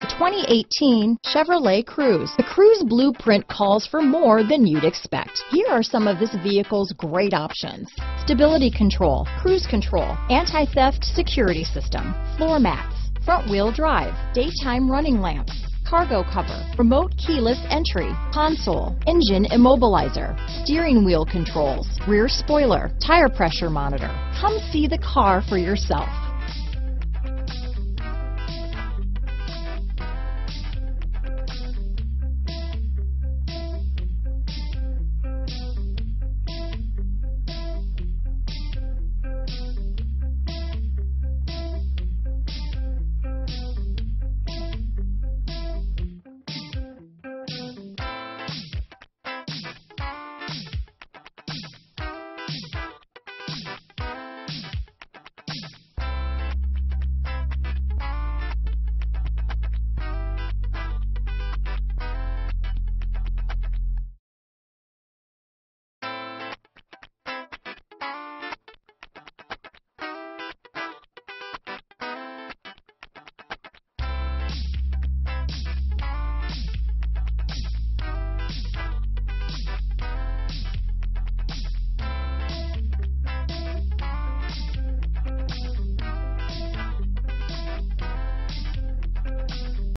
2018 Chevrolet Cruze. The Cruze blueprint calls for more than you'd expect. Here are some of this vehicle's great options: stability control, cruise control, anti-theft security system, floor mats, front wheel drive, daytime running lamps, cargo cover, remote keyless entry, console, engine immobilizer, steering wheel controls, rear spoiler, tire pressure monitor. Come see the car for yourself.